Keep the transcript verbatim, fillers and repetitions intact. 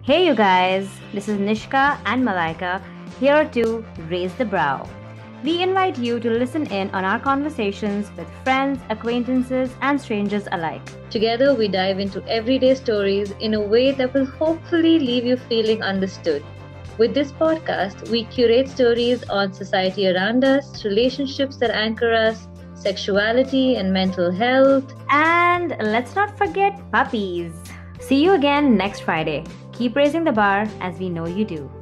Hey, you guys, this is Nishka and Malaika here to raise the brow. We invite you to listen in on our conversations with friends, acquaintances, and strangers alike. Together, we dive into everyday stories in a way that will hopefully leave you feeling understood. With this podcast, we curate stories on society around us, relationships that anchor us, sexuality and mental health. And let's not forget puppies. See you again next Friday. Keep raising the bar as we know you do.